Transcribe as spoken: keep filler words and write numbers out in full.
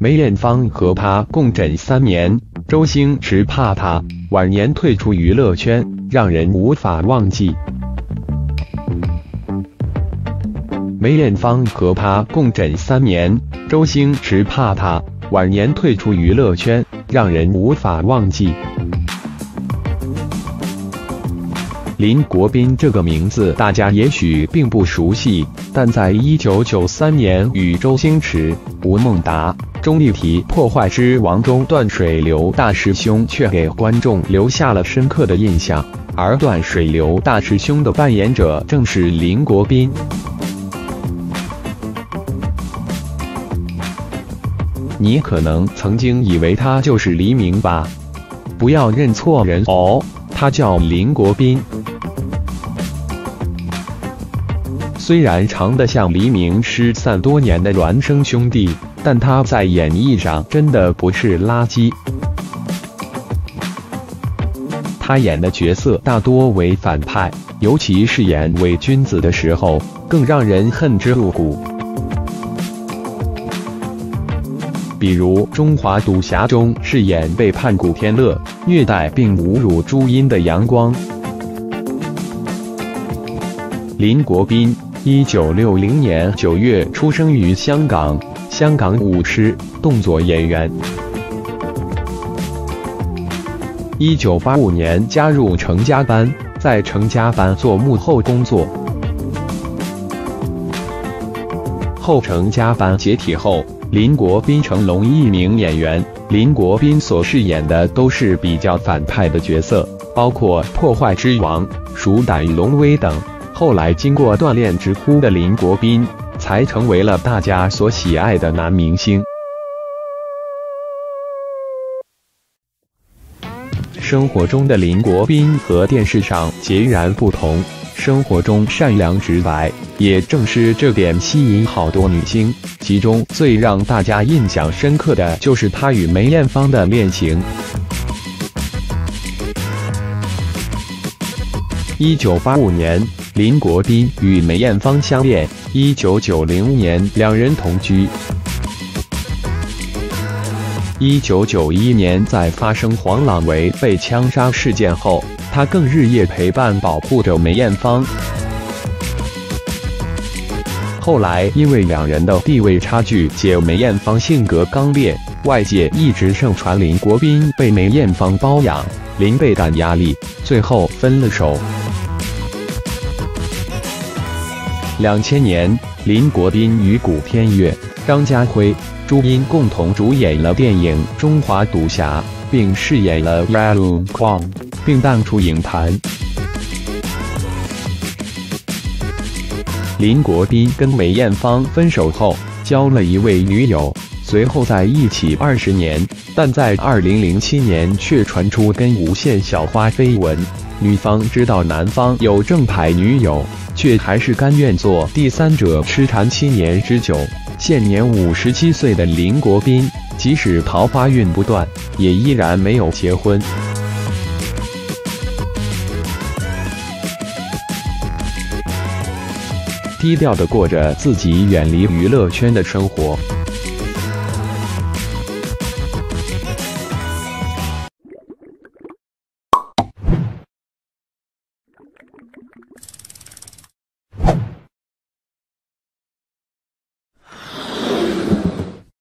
梅艳芳和他共枕三年，周星驰怕他晚年退出娱乐圈，让人无法忘记。梅艳芳和他共枕三年，周星驰怕他晚年退出娱乐圈，让人无法忘记。林国斌这个名字大家也许并不熟悉，但在一九九三年与周星驰、吴孟达、钟丽缇《破坏之王》中断水流大师兄却给观众留下了深刻的印象，而断水流大师兄的扮演者正是林国斌。你可能曾经以为他就是黎明吧？不要认错人哦，他叫林国斌。虽然长得像黎明失散多年的孪生兄弟，但他在演绎上真的不是垃圾。他演的角色大多为反派，尤其是演伪君子的时候，更让人恨之入骨。比如《中华赌侠》中饰演背叛古天乐、虐待并侮辱朱茵的杨光。林国斌一九六零年九月出生于香港，香港舞狮动作演员。一九八五年加入成家班，在成家班做幕后工作。后成家班解体后，林国斌成龙一名演员。林国斌所饰演的都是比较反派的角色，包括《破坏之王》、《鼠胆龙威》等。后来经过锻炼直呼的林国斌，才成为了大家所喜爱的男明星。生活中的林国斌和电视上截然不同，生活中善良直白，也正是这点吸引好多女星。其中最让大家印象深刻的就是他与梅艳芳的恋情。一九八五年，林国斌与梅艳芳相恋，一九九零年两人同居。一九九一年，在发生黄朗维被枪杀事件后，他更日夜陪伴保护着梅艳芳。后来因为两人的地位差距且梅艳芳性格刚烈，外界一直盛传林国斌被梅艳芳包养，零倍感压力，最后分了手。两千年，林国斌与古天乐、张家辉、朱茵共同主演了电影《中华赌侠》，并饰演了 Raoul Kwong， 并淡出影坛。林国斌跟梅艳芳分手后，交了一位女友，随后在一起二十年，但在二零零七年却传出跟无线小花绯闻。女方知道男方有正牌女友，却还是甘愿做第三者，痴缠七年之久。现年五十七岁的林国斌，即使桃花运不断，也依然没有结婚。低调地过着自己远离娱乐圈的生活。